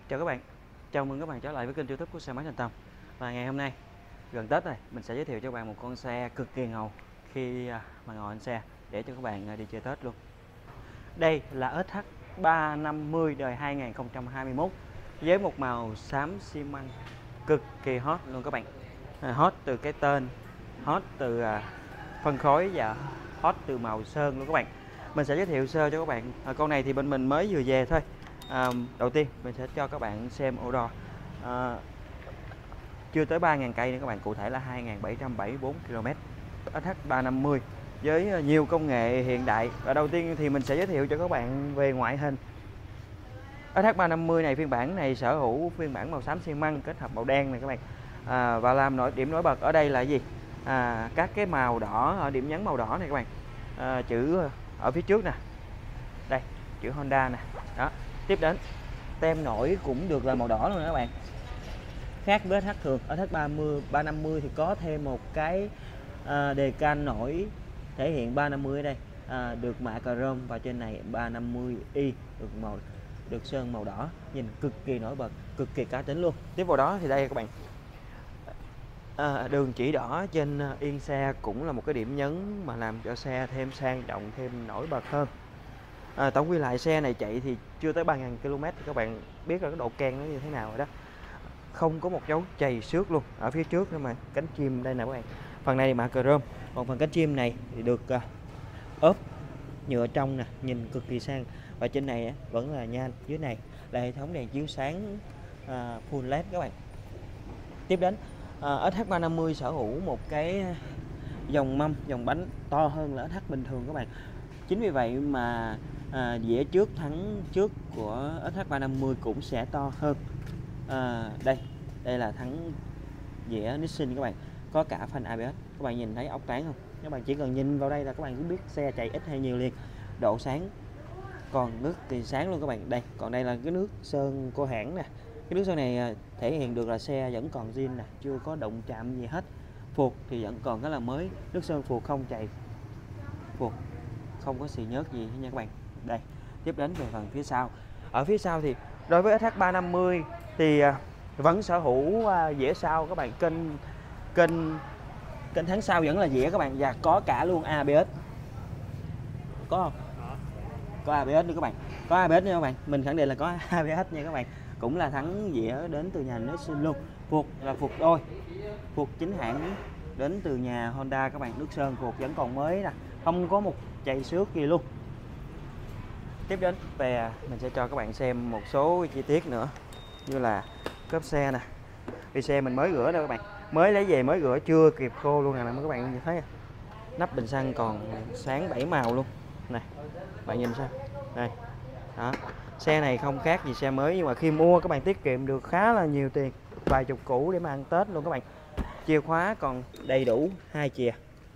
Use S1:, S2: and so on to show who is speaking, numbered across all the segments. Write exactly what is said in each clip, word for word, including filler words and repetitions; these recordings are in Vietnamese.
S1: Chào các bạn, chào mừng các bạn trở lại với kênh YouTube của xe máy Thành Tâm. Và ngày hôm nay gần Tết rồi, mình sẽ giới thiệu cho các bạn một con xe cực kỳ ngầu khi mà ngồi trên xe để cho các bạn đi chơi Tết luôn. Đây là ét hát ba năm mươi đời hai nghìn không trăm hai mươi mốt với một màu xám xi măng cực kỳ hot luôn các bạn. À, hot từ cái tên, hot từ à, phân khối và hot từ màu sơn luôn các bạn. Mình sẽ giới thiệu sơ cho các bạn. À, con này thì bên mình mới vừa về thôi. À, đầu tiên mình sẽ cho các bạn xem ổ đo. À, chưa tới ba nghìn cây nữa các bạn, cụ thể là hai nghìn bảy trăm bảy mươi bốn ki lô mét. ét hát ba năm mươi với nhiều công nghệ hiện đại. Và đầu tiên thì mình sẽ giới thiệu cho các bạn về ngoại hình. ét hát ba năm mươi này, phiên bản này sở hữu phiên bản màu xám xi măng kết hợp màu đen này các bạn. À, và làm nổi điểm nổi bật ở đây là gì? À, các cái màu đỏ ở điểm nhấn màu đỏ này các bạn. À, chữ ở phía trước nè, đây chữ Honda nè, đó. Tiếp đến tem nổi cũng được là màu đỏ luôn đó các bạn. Khác với ét hát thường, ét hát ba năm mươi thì có thêm một cái à, đề can nổi thể hiện ba năm mươi ở đây, à, được mạ chrome, và trên này ba năm mươi i được màu được sơn màu đỏ, nhìn cực kỳ nổi bật, cực kỳ cá tính luôn. Tiếp vào đó thì đây các bạn, à, đường chỉ đỏ trên yên xe cũng là một cái điểm nhấn mà làm cho xe thêm sang trọng, thêm nổi bật hơn. À, tổng quy lại xe này chạy thì chưa tới ba nghìn ki lô mét thì các bạn biết là cái độ keng nó như thế nào rồi đó. Không có một dấu chày xước luôn ở phía trước nữa, mà cánh chim đây nè các bạn, phần này mạ chrome, còn phần cánh chim này thì được uh, ốp nhựa trong nè, nhìn cực kỳ sang. Và trên này vẫn là nhan, dưới này là hệ thống đèn chiếu sáng uh, full led các bạn. Tiếp đến uh, ét hát ba năm mươi sở hữu một cái dòng mâm, dòng bánh to hơn là ét hát bình thường các bạn. Chính vì vậy mà à, dĩa trước thắng trước của ét hát ba năm mươi cũng sẽ to hơn. À, đây đây là thắng dĩa Nissin các bạn, có cả phanh a bê ét. Các bạn nhìn thấy ốc tán không? Các bạn chỉ cần nhìn vào đây là các bạn cũng biết xe chạy ít hay nhiều liền. Độ sáng còn nước thì sáng luôn các bạn. Đây, còn đây là cái nước sơn của hãng nè. Cái nước sơn này thể hiện được là xe vẫn còn zin nè, chưa có động chạm gì hết. Phuộc thì vẫn còn rất là mới, nước sơn phuộc không chày, phuộc không có xì nhớt gì nha các bạn. Đây, tiếp đến về phần phía sau. Ở phía sau thì đối với ét hát ba năm mươi thì vẫn sở hữu dĩa sau các bạn, kênh kênh kênh tháng sau vẫn là dĩa các bạn, và có cả luôn a bê ét. Có không? Có a bê ét nữa các bạn. Có a bê ét nha các bạn. Mình khẳng định là có a bê ét nha các bạn. Cũng là thắng dĩa đến từ nhà Nissin luôn. Phuộc là phuộc đôi, phuộc chính hãng đến từ nhà Honda các bạn. Nước sơn phuộc vẫn còn mới nè, không có một chày xước gì luôn. Tiếp đến về mình sẽ cho các bạn xem một số chi tiết nữa, như là cốp xe nè. Vì xe mình mới rửa đâu các bạn, mới lấy về mới rửa chưa kịp khô luôn nè, các bạn nhìn thấy nắp bình xăng còn sáng bảy màu luôn này, bạn nhìn sao đây đó. Xe này không khác gì xe mới, nhưng mà khi mua các bạn tiết kiệm được khá là nhiều tiền, vài chục củ để mà ăn Tết luôn các bạn. Chìa khóa còn đầy đủ hai chìa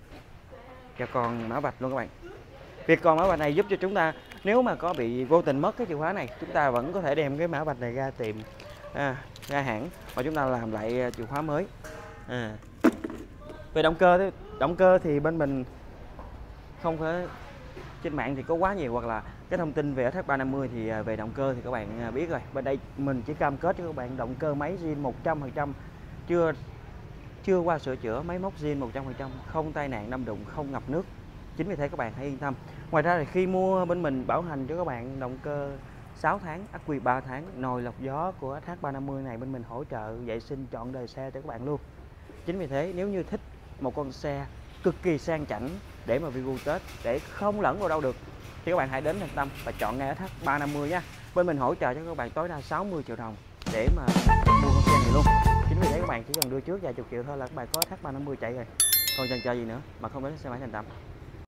S1: và còn mã vạch luôn các bạn. Việc còn mã vạch này giúp cho chúng ta, nếu mà có bị vô tình mất cái chìa khóa này, chúng ta vẫn có thể đem cái mã vạch này ra tiệm, à, ra hãng và chúng ta làm lại chìa khóa mới. À. Về động cơ, động cơ thì bên mình không phải, trên mạng thì có quá nhiều, hoặc là cái thông tin về ét hát ba năm mươi thì về động cơ thì các bạn biết rồi. Bên đây mình chỉ cam kết cho các bạn động cơ máy zin một trăm phần trăm, chưa chưa qua sửa chữa, máy móc zin một trăm phần trăm, không tai nạn đâm đụng, không ngập nước. Chính vì thế các bạn hãy yên tâm. Ngoài ra thì khi mua bên mình bảo hành cho các bạn động cơ sáu tháng, ắc quy ba tháng, nồi lọc gió của ét hát ba năm mươi này bên mình hỗ trợ vệ sinh trọn đời xe cho các bạn luôn. Chính vì thế nếu như thích một con xe cực kỳ sang chảnh để mà review Tết, để không lẫn vào đâu được, thì các bạn hãy đến Thành Tâm và chọn ngay ét hát ba năm mươi nha. Bên mình hỗ trợ cho các bạn tối đa sáu mươi triệu đồng để mà mua con xe này luôn. Chính vì thế các bạn chỉ cần đưa trước vài chục triệu thôi là các bạn có ét hát ba năm mươi chạy rồi. Còn chần chờ gì nữa mà không đến xe máy Thành Tâm.